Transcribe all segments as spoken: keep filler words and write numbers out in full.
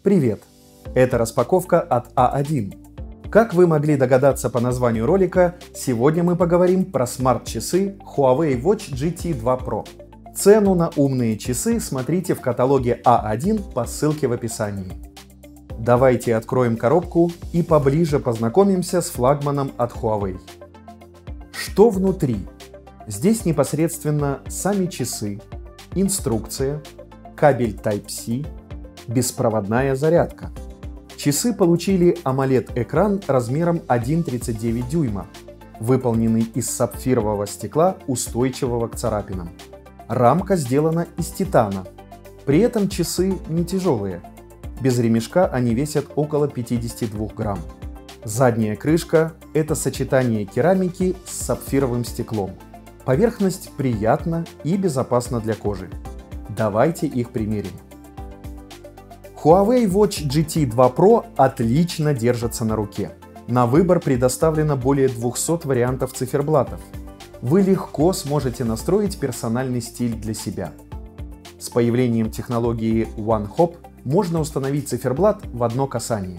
Привет! Это распаковка от а один. Как вы могли догадаться по названию ролика, сегодня мы поговорим про смарт-часы Huawei Watch джи ти два про. Цену на умные часы смотрите в каталоге а один по ссылке в описании. Давайте откроем коробку и поближе познакомимся с флагманом от Huawei. Что внутри? Здесь непосредственно сами часы, инструкция, кабель тайп си, беспроводная зарядка. Часы получили AMOLED-экран размером один целых тридцать девять сотых дюйма, выполненный из сапфирового стекла, устойчивого к царапинам. Рамка сделана из титана. При этом часы не тяжелые. Без ремешка они весят около пятидесяти двух грамм. Задняя крышка – это сочетание керамики с сапфировым стеклом. Поверхность приятна и безопасна для кожи. Давайте их примерим. Huawei Watch джи ти два про отлично держится на руке. На выбор предоставлено более двухсот вариантов циферблатов. Вы легко сможете настроить персональный стиль для себя. С появлением технологии One Hop можно установить циферблат в одно касание.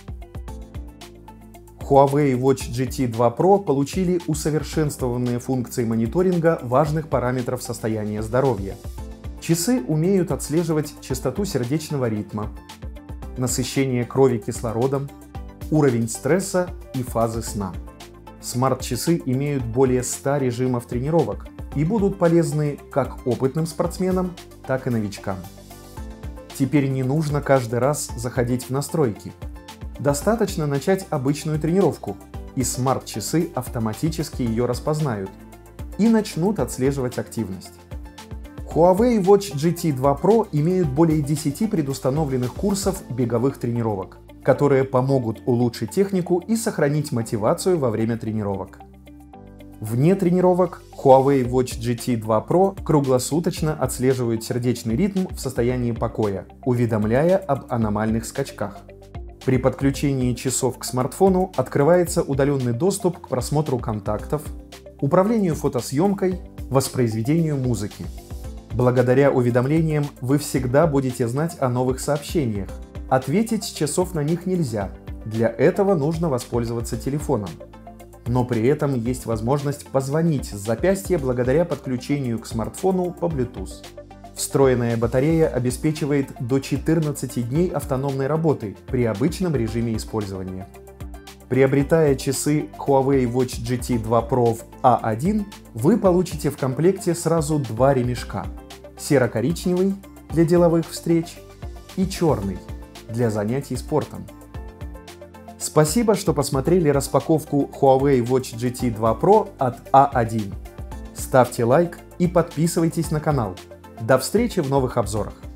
Huawei Watch джи ти два про получили усовершенствованные функции мониторинга важных параметров состояния здоровья. Часы умеют отслеживать частоту сердечного ритма, насыщение крови кислородом, уровень стресса и фазы сна. Смарт-часы имеют более ста режимов тренировок и будут полезны как опытным спортсменам, так и новичкам. Теперь не нужно каждый раз заходить в настройки. Достаточно начать обычную тренировку, и смарт-часы автоматически ее распознают и начнут отслеживать активность. Huawei Watch джи ти два про имеют более десяти предустановленных курсов беговых тренировок, которые помогут улучшить технику и сохранить мотивацию во время тренировок. Вне тренировок Huawei Watch джи ти два про круглосуточно отслеживают сердечный ритм в состоянии покоя, уведомляя об аномальных скачках. При подключении часов к смартфону открывается удаленный доступ к просмотру контактов, управлению фотосъемкой, воспроизведению музыки. Благодаря уведомлениям вы всегда будете знать о новых сообщениях. Ответить с часов на них нельзя, для этого нужно воспользоваться телефоном. Но при этом есть возможность позвонить с запястья благодаря подключению к смартфону по Bluetooth. Встроенная батарея обеспечивает до четырнадцати дней автономной работы при обычном режиме использования. Приобретая часы Huawei Watch джи ти два про в а один, вы получите в комплекте сразу два ремешка – серо-коричневый для деловых встреч и черный для занятий спортом. Спасибо, что посмотрели распаковку Huawei Watch джи ти два про от а один. Ставьте лайк и подписывайтесь на канал. До встречи в новых обзорах!